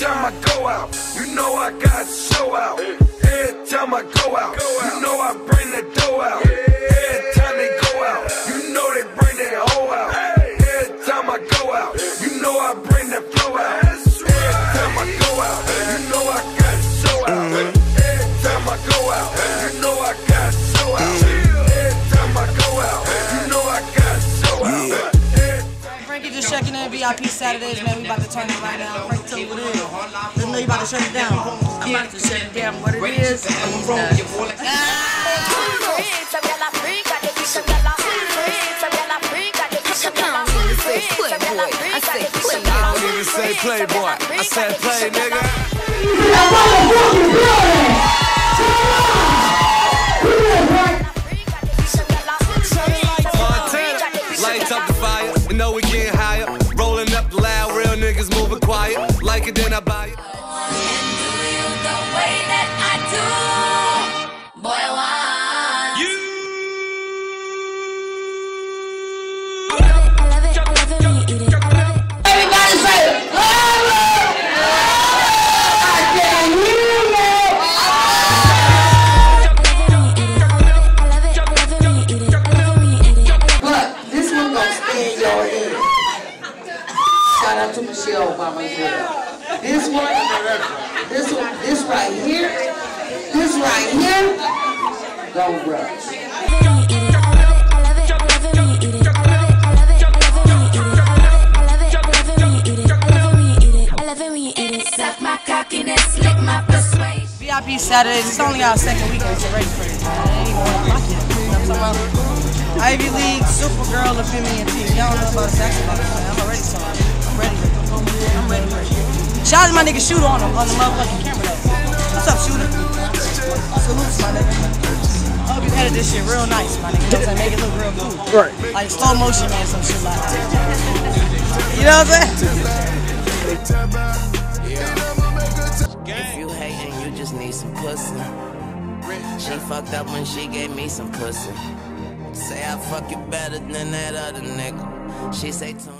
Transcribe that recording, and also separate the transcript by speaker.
Speaker 1: time I go out, you know I got to show out. Every time I go out, you know I bring the dough out. Every time they go out, you know they bring their hoe out. Every time I go out, you know I bring the flow out. Every time I go out, you know I got to show out. Every time I go out, you know I got to show out. Every time I go out, you know I got to show out.
Speaker 2: Frankie just checking in, VIP Saturdays, man. We about to turn it right now. Frankie, tell me what it is. Let me know you about to shut it down.
Speaker 3: I'm about to shut it down. What it is, he's not.
Speaker 4: I don't even say playboy. I said play, nigga. Montana, lights up the fire. You know we getting higher. Rolling up the loud, real niggas moving quiet. Like it, then I buy it.
Speaker 5: And do you the way that I do? Boy, why?
Speaker 4: You.
Speaker 5: I love it when you eat it.
Speaker 6: Everybody say, I can't hear you. But this one gonna stay in your head. Shout out to Michelle Obama as well. This right here, don't rush.
Speaker 2: VIP Saturdays, it's only our second weekend, so ready for it. I ain't gonna block it. You know what I'm talking about? Ivy League, Supergirl, the Femi and T. Y'all don't know about sex about it, man. I'm already sorry. I'm ready for it. Shout out to my nigga Shooter on the motherfucking camera though. What's up, Shooter? Salutes, my nigga. I hope you edit this shit real nice, my nigga. You know what I'm saying? Make it look real cool.
Speaker 7: Right.
Speaker 2: Like slow motion, man, some shit like that. You know what I'm saying?
Speaker 8: If you hating, you just need some pussy. She fucked up when she gave me some pussy. Say I fuck you better than that other nigga. She say to